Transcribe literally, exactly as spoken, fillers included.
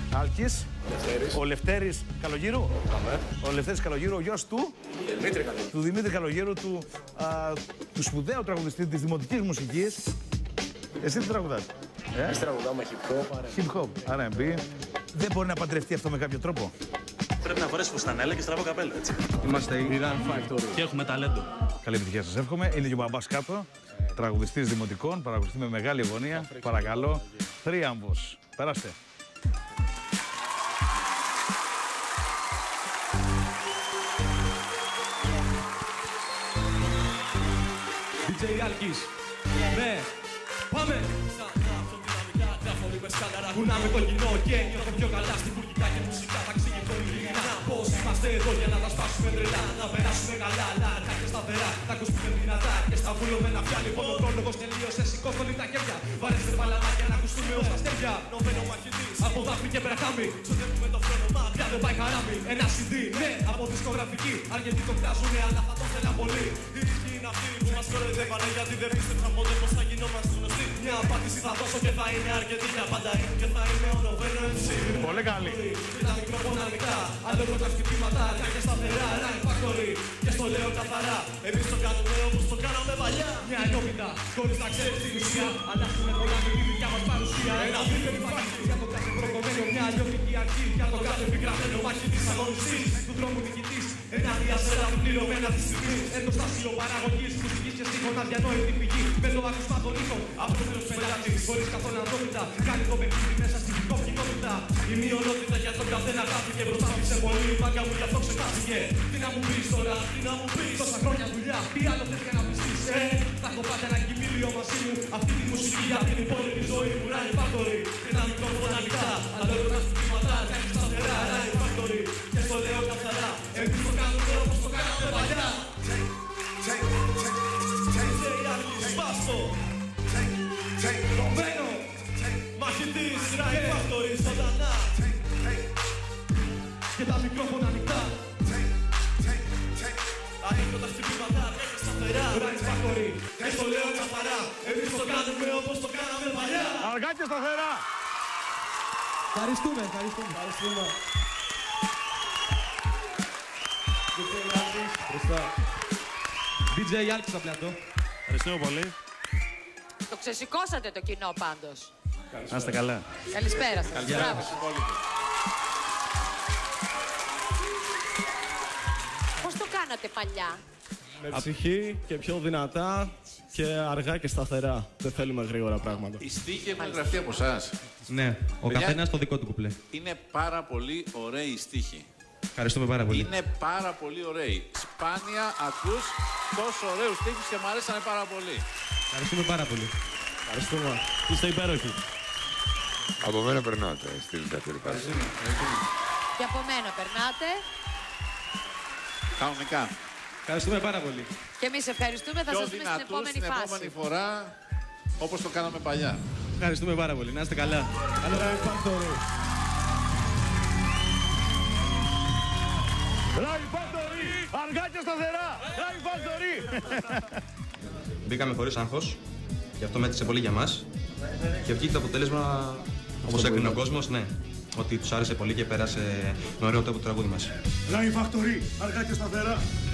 Άλκης. Λευτέρης. Ο Λευτέρης Καλογύρου. Αμέ. Ο Λευτέρης Καλογύρου, ο γιος του. Δημήτρη Καλογύρου. Του Δημήτρη Καλογύρου, του, α, του σπουδαίου τραγουδιστή της δημοτικής μουσικής. Εσύ τι τραγουδάς? Ε? Εμείς τραγουδάμε hip hop. Hip hop, αρ εντ μπι. Δεν μπορεί να παντρευτεί αυτό με κάποιο τρόπο? Πρέπει να φορέσει φουστανέλα και στραβό καπέλο, έτσι. Είμαστε η Run Factory. Και έχουμε ταλέντο. Καλή επιτυχία σας εύχομαι. Είναι και ο μπαμπάς κάτω. Τραγουδιστής δημοτικών, παραγωγιστή με μεγάλη αγωνία. Παρακαλώ. Θρίαμβος. Περάστε. ντι τζέι Άλκης. Ναι, πάμε! Κουνάμε το κοινό και νιώθω πιο καλά στην πουρκικά και μουσικά θα εξηγηθώ ειλικρινά πως είμαστε εδώ για να τα σπάσουμε τρελά, να περάσουμε καλά, λαρκά και σταθερά, να ακουστούμε δυνατά και στα βουλωμένα πια. Λοιπόν ο πρόλογος τελείωσε, σηκώθω τα χέρια, βαρέστε παλαμάκια να ακουστούμε ως αστέρια. Νοβαίνω μαχητής, από δάφνη και περαχάμι, ξοδεύουμε το φρόνωμα, πια δεν πάει χαράμι. Ένα σι ντι, ναι, από δισκογραφική, αρκετοί το πιάζουνε αλλά θα το θέλαν πολύ. Η ρηχή είναι αυτή που μας κοροϊδεύανε γιατί δεν πίστεψαν ποτέ πως θα γινόμαστε γνωστοί. Μια απάντηση θα δώσω και θα είναι αρκετή για πάντα είναι και θα είναι ο Νοβαίνο εμ σι. Πολύ καλή. Και τα μικρόφωνα ανοιχτά, αλλιώς τα χτυπήματα, και σταθερά, Run Factory. Και στο λέω καθαρά, εμείς το κάνουμε όπως το κάναμε παλιά. Μια ενότητα, χωρίς να ξέρεις την ουσία, αλλάξουμε πολλά με τη δικιά μας παρουσία. Ένα δίθεν υπάρχει για το κάθε προκομμένο, μια αλλιώτικη αρχή για το κάθε επιγραμμένο μαχητής αγωνιστής του δρόμου νικητής. Ενάντια σε ένα πληρωμένα της στιγμής, εργοστάσιο παραγωγής, μουσικής και στίχων αδιανόητη πηγή. Με το άκουσμα των ήχων, απλός πελάτης, χωρίς καθόλου ανδρότητα. Κάνει το παιχνίδι μέσα στην κοινότητα. Η μειονότητα για τον καθένα χάθηκε, προσπάθησε πολύ. Η μάγκα μου γι' αυτό ξεχάστηκε. Τι να μου πεις τώρα, τι να μου πεις. Τόσα χρόνια δουλειά, τι άλλο θες για να πιστείς, ε. Θα έχω πάντα ένα κοιμήλιο μαζί μου. Αυτή τη μουσική για την υπόλοιπη ζωή μου. Run Factory. Και τα μικρόφωνα ανοιχτά, αλλά όλα τα στοιχήματα κάνει σταθερά. Run Factory. Και στο λέω καθαρά, εμείς το κάνουμε όπως το κάναμε παλιά. Νοβαίνο, μαχητής, Run Factory, ζωντανά. Και τα μικρόφωνα ανοιχτά. Ανοίγω τα χτυπήματα, και σταθερά. Run Factory, και στο λέω καθαρά, εμείς το κάνουμε όπως το κάναμε παλιά. Αργά και σταθερά. Ευχαριστούμε, ευχαριστούμε. Ευχαριστούμε. ντι τζέι Άλκης στο πλατό. Ευχαριστούμε πολύ. Το ξεσηκώσατε το κοινό πάντως. Να είστε καλά. Καλησπέρα σας. Μπράβο. Πώς το κάνατε παλιά? Με ψυχή και πιο δυνατά και αργά και σταθερά. Δεν θέλουμε γρήγορα πράγματα. Οι στίχοι έχουν γραφτεί από εσάς. Ναι, ο Παιδιά, καθένας το δικό του κουπλέ. Είναι πάρα πολύ ωραίοι οι στίχοι. Ευχαριστούμε πάρα πολύ. Είναι πάρα πολύ ωραίοι. Σπάνια ακούς τόσο ωραίους στίχους και μου αρέσανε πάρα πολύ. Ευχαριστούμε πάρα πολύ. Ευχαριστούμε. Είστε υπέροχοι. Από μένα περνάτε, στείλτε τα τελικά. Και από μένα περνάτε. Κανονικά. Ευχαριστούμε πάρα πολύ. Και εμείς ευχαριστούμε. Θα Πιο σας δούμε στην δυνατούς επόμενη την φάση. επόμενη φορά, όπως το κάναμε παλιά. Ευχαριστούμε πάρα πολύ. Να είστε καλά. Καλό Run Factory. Run Factory. Αργά και σταθερά. Run Factory. Μπήκαμε χωρίς άγχος. Γι' αυτό μέτρησε πολύ για μας. Και βγήκε το αποτέλεσμα όπως έκρινε ο κόσμος, ναι. Ότι τους άρεσε πολύ και πέρασε με ωραίο τόπο το τραγούδι μας. Run Factory, αργά και σταθερά.